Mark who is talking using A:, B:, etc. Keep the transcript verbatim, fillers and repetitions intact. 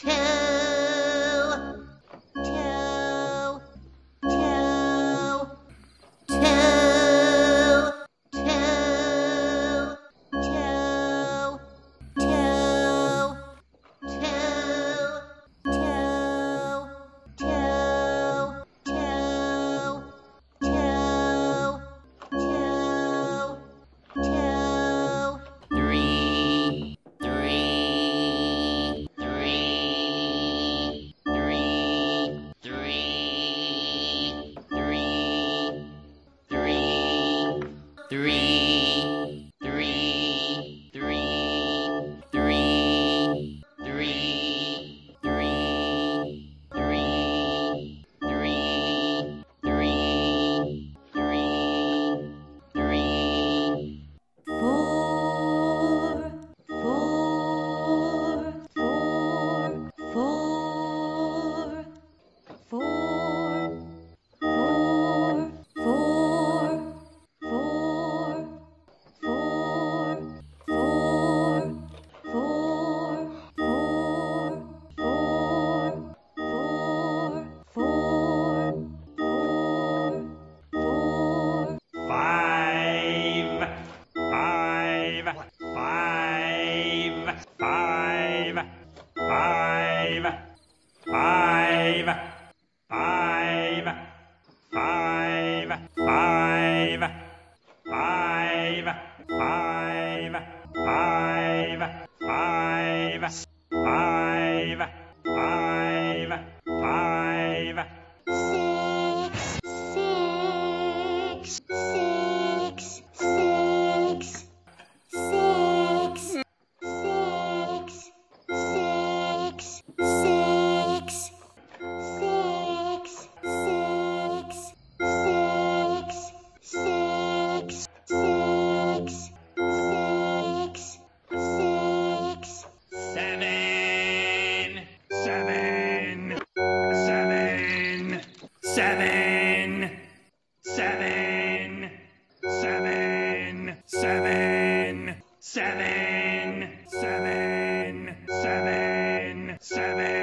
A: three, three, three, three, three, three, three, three, three, three, three.
B: Four, four, four, four, four, four, four, four, four, four, four, four, four, four, four, four.
C: Five, five, five, five, five, five, five, five, five, five, five, five, five, five, five, five.
B: Six, six, six, six, six, six, six, six, six, six, six, six, six, six, six.
C: Seven, seven, seven, seven, seven, seven, seven, seven, seven, seven, seven.